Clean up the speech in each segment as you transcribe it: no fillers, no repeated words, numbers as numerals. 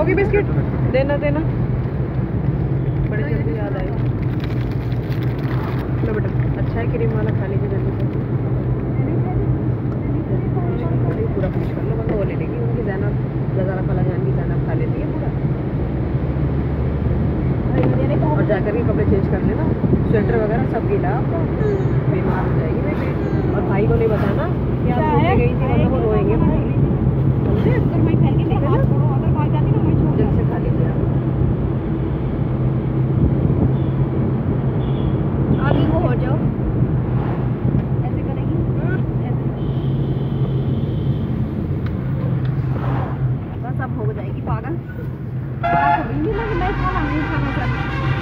खाओगी biscuit? देना देना, बड़े जल्दी याद आए। लो बेटा, अच्छा है क्रीम वाला खा लीजिए जल्दी से। पूरा फिनिश कर लो वरना वो ले लेगी। उनकी जैनब लजारा फला जान की जैनब खा लेती है पूरा। और जाकर के कपड़े चेंज कर लेना, स्वेटर वगैरह सब गीला आपका, बीमार हो जाएगी बेटी। और भाई को नहीं बताना कि आप घूमने गई थी वरना वो रोएंगे भाई, समझे? जल्द से खा लीजिए आप। आगे वो हो जाओ, ऐसे करेगी बस अब हो जाएगी पागल। कभी नहीं लगी मैं खाना नहीं खाना चाहती।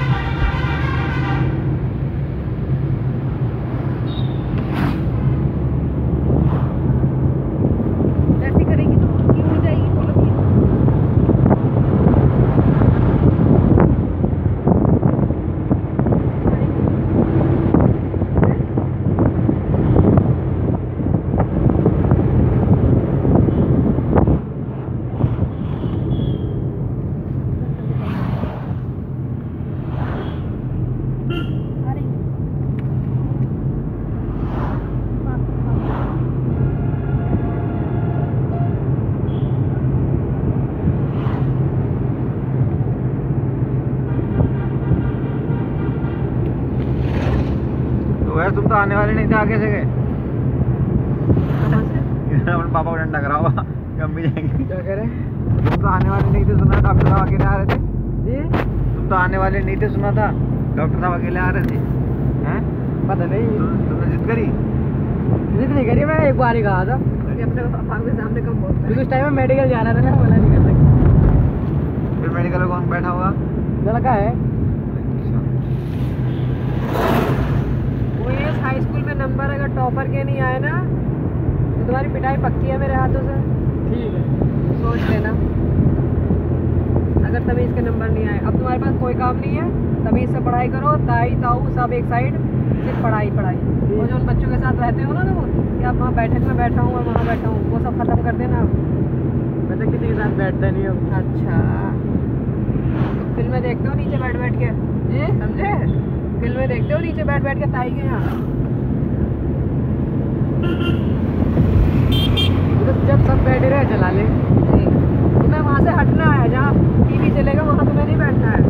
ऐसे करेगी तो ये हो जाएगी बोलो कि तुम तो आने वाले नहीं थे, आगे से गए। अपने पापा को डंडा कराओ, हम भी जाएंगे। क्या कह रहे? तुम तो आने वाले नहीं थे, सुना डॉक्टर साहब अकेले आ रहे थे जी? तुम तो आने वाले नहीं थे, सुना था डॉक्टर साहब अकेले आ रहे थे। हैं? पता नहीं, तुमने जिद करी? जिद नहीं करी, मैं एक बार ही कहा था कि अपने पापा के सामने कम बोलते हैं। उस टाइम में मेडिकल जाना था ना, मना नहीं कर सकते। फिर मेडिकल में कौन बैठा हुआ? लड़का है वो। ये हाई स्कूल में नंबर अगर टॉपर के नहीं आए ना तो तुम्हारी पिटाई पक्की है मेरे हाथों से। ठीक है, सोच लेना। अगर तभी इसके नंबर नहीं आए, अब तुम्हारे पास कोई काम नहीं है, तभी इससे पढ़ाई करो, ताई ताऊ सब एक साइड, सिर्फ पढ़ाई पढ़ाई। वो जो उन बच्चों के साथ रहते हो ना वो कि आप वहाँ बैठक में बैठा हूँ और वहाँ बैठा हूँ, वो सब खत्म कर देना। मैं तो किसी के साथ बैठता नहीं हूँ। अच्छा, तो फिल्में देखते हो नीचे बैठ बैठ के? समझे? फिल्में देखते हो नीचे बैठ बैठ के ताई के यहाँ? तो जब सब बैठे रहे चला ले। तुम्हें वहाँ से हटना है, जहाँ टीवी चलेगा वहाँ तुम्हें नहीं बैठना है।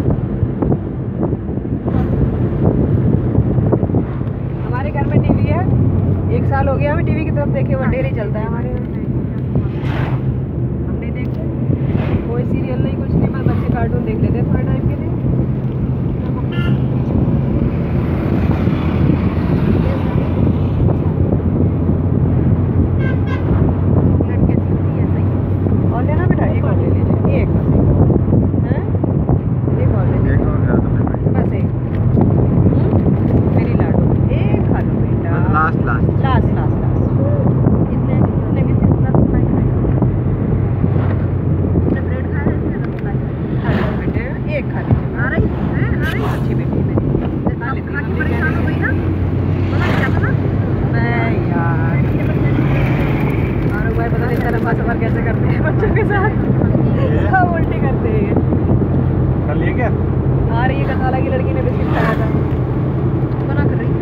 हमारे घर में टीवी है, 1 साल हो गया हमें टीवी की तरफ देखे हुए, डेली चलता है हमारे घर में। हम नहीं देखते कोई सीरियल नहीं, कुछ नहीं, बस बच्चे कार्टून देख लेते हैं थोड़े टाइम के लिए। और लेना बेटा, एक और ले लीजिए, एक बस, हैं? एक और ले लीजिए, बस एक। मेरी लाडो, एक खा लो बेटा, last last last last last. इतने इतने भी सिर्फ रसमलाई खाएगा, इतने ब्रेड खाया इसने रसमलाई खा लो बेटे, एक खा लीजिए। आ रही है, आ रही अच्छी बेटी मेरी। खा के परेशान हो गई ना, पता क्या था ना मैं यार और भाई पता नहीं लंबा सफर कैसे करते हैं बच्चों के साथ, सब उल्टी करते हैं। कर लिए क्या? आ रही है कसाला की लड़की ने बिस्किट खाया था, मना कर रही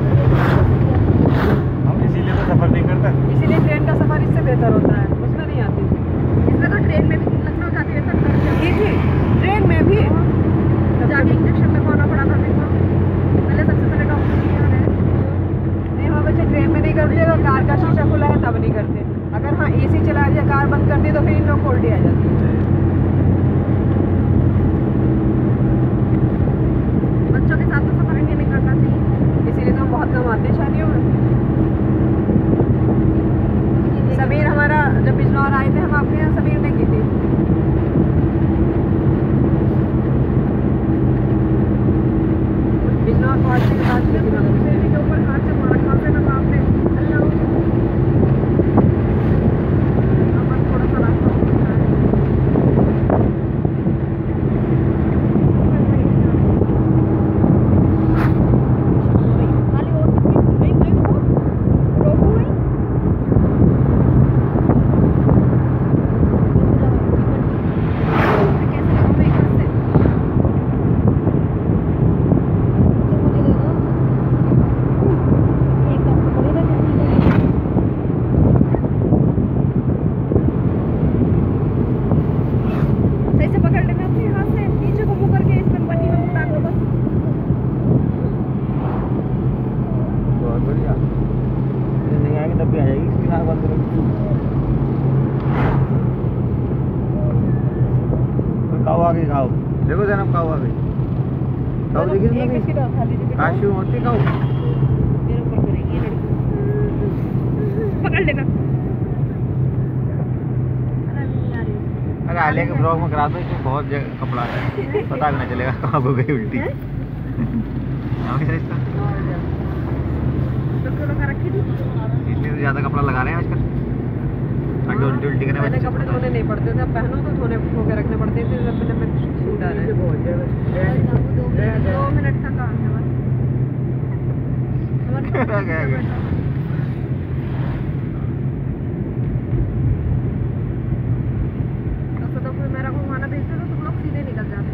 हम इसीलिए तो सफर नहीं करते। इसीलिए ट्रेन का सफर इससे बेहतर होता है, उसमें नहीं आती। इसमें तो ट्रेन में भी लखनऊ जाती है जी जी, ट्रेन में भी जाके इंजेक्शन लगवाना पड़ा था मेरे को, पहले सबसे पहले डॉक्टर ने यहाँ है। नहीं वहाँ बच्चे ट्रेन में नहीं करते, अगर कार का शीशा खुला है तब नहीं करते। अगर हाँ एसी चला दिया, कार बंद कर दी तो फिर इन लोग को उल्टी आ जाती है। बच्चों के साथ तो सफर इंडिया नहीं करना चाहिए, इसीलिए तो हम बहुत कम आते हैं शादियों में। सबीर हमारा जब बिजनौर आए थे, हम आपके यहाँ सबीर ने की थी। बिजनौर पहुँचने के बाद के ऊपर हाथ से मारा खा से ना बाप ने अल्लाह थोड़ा सा रास्ता आ गई काऊ। देखो जनाब काऊ आ गई। काऊ देखी एक बिस्किट और खा लीजिए बेटा। काशू होती काऊ। मेरे ऊपर करेगी ये लड़की। पकड़ लेना। अरे नहीं आ रही। अरे आलिया के ब्लॉग में करा दो, इसमें बहुत कपड़ा है, पता भी नहीं चलेगा कहाँ हो गई उल्टी। इसका डॉक्टर लगा रखी थी। इसलिए तो ज़्यादा कपड़ा लगा रहे हैं आजकल, ताकि उल्टी उल्टी करने पहले बच्चे कपड़े धोने नहीं पड़ते थे, अब पहनो तो धो के रखने पड़ते थे। लंबे लंबे सूट आ रहे हैं। 2 मिनट का काम है बस। तो फिर मेरा घुमाना भेजते तो तुम लोग सीधे निकल जाते।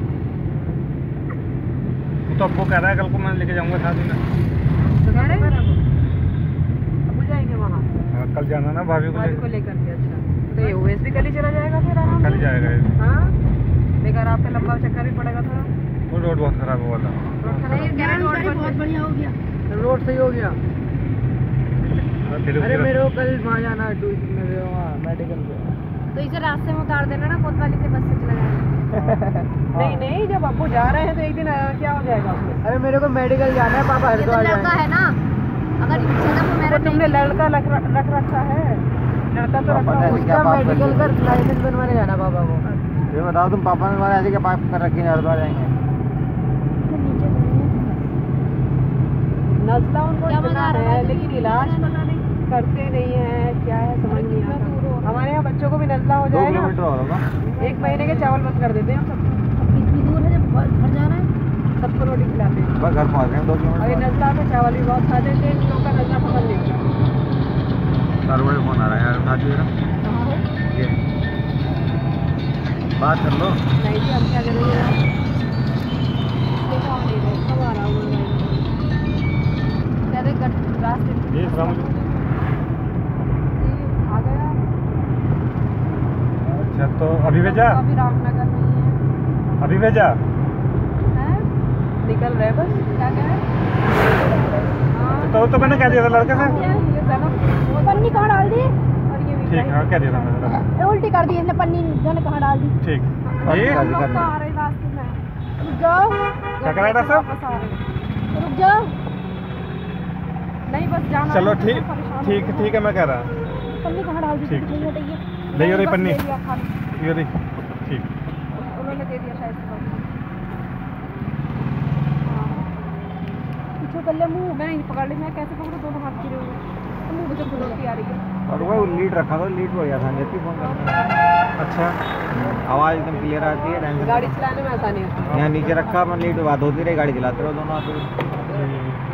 तो अब वो कह रहा है कल को मैं लेके जाऊंगा शादी में। तो कह रहे हैं अब जाएंगे वहाँ। हाँ, कल जाना ना भाभी भाभी को लेकर के। अच्छा तो ये ओएस भी कल ही चला जाएगा फिर आराम कल से। जाएगा ये। हाँ बेकार आपका लंबा चक्कर भी पड़ेगा थोड़ा। वो रोड बहुत खराब हुआ था। बहुत बढ़िया हो गया। रोड सही हो गया। फिर अरे मेरे को कल वहाँ जाना है मेडिकल पे। तो इसे रास्ते में उतार देना ना, कोतवाली से बस से चला जाएगा। नहीं नहीं जब अब्बू जा रहे हैं तो एक दिन क्या हो जाएगा उसमें। अरे मेरे को मेडिकल जाना है, पापा ये तो लड़का है ना, अगर जगह पे मेरा तुमने लड़का रख रखा है। लड़का तो रखा है। उसका मेडिकल का लाइसेंस बनवाने जाना पापा को। ये बताओ तुम पापा ने तुम्हारे ऐसे क्या पाइप कर रखी है, हरिद्वार जाएंगे। नजला उनको क्या इतना बना रहा है है? लेकिन इलाज पता नहीं करते नहीं है, क्या है समझ नहीं आता। हमारे यहाँ बच्चों को भी नजला हो 2 जाए ना, किलोमीटर होगा। 1 महीने के चावल बंद कर देते हैं हम सब। कितनी दूर है, जब घर जाना है। सबको रोटी खिलाते हैं। बस घर पहुँच रहे हैं 2 और ये किलोमीटर। नजला के चावल भी बहुत खाते थे, इन लोगों का नजला पसंद नहीं था। सर्वर फोन आ रहा है यार, उठा दीजिए। ये बात कर लो। नहीं जी हम क्या करेंगे। देखा नहीं रहे कब आ रहा हूँ रास्ते में। जी सलाम। आ गया। अच्छा तो अभी भेजा? अभी रामनगर में ही है। अभी भेजा? हैं? निकल रहे बस। क्या कह रहे हैं? हाँ। तो मैंने कह दिया था लड़के से। ये जन्म पन्नी कहाँ डाल दी? और ये भी ठीक है, कह दिया था मैंने। ये उल्टी कर दी इसने, पन्नी जाने कहाँ डाल दी। ठीक। हम ये लोग तो आ रहे रास्ते में। रुक जाओ, क्या कह रहा था सब? वापस आ रहे हैं। रुक जाओ। नहीं बस जाना चलो है, ठीक परेशान ठीक हो ठीक है, मैं कह रहा। पन्नी कहाँ डाल दी? ठीक। नहीं हटाइए। ले रही बस पन्नी। ले लिया खाली। ये रही। ठीक। उन्होंने दे दिया शायद से। हाँ। पीछे कर ले मुँह, मैं नहीं पकड़ ली, मैं कैसे पकड़ूँ, दोनों हाथ गिरे हुए। तो मुँह मुझे खुलती आ रही है। और वो लीड रखा था, लीड बढ़िया था, जैसे फोन करना। अच्छा आवाज़ एकदम क्लियर आती है। टेंशन गाड़ी चलाने में आसानी होती है। यहाँ नीचे रखा, मैं लीड बात होती रही, गाड़ी चलाते रहो दोनों हाथों से। ठीक।